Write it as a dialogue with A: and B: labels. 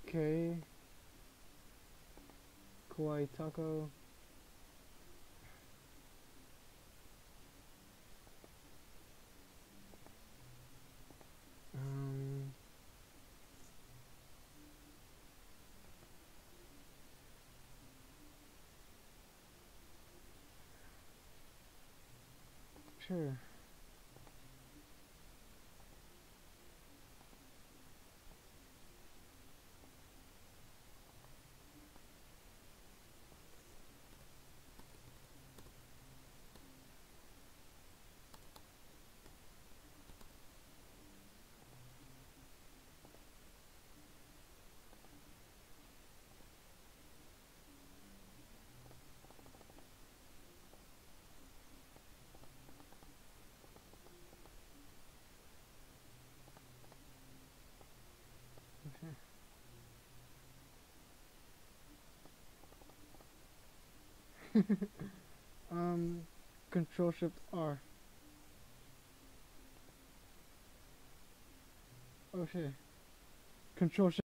A: Okay. Kawaii Taco. Um. Sure. Okay. um. Control Shift R. Okay. Control Shift.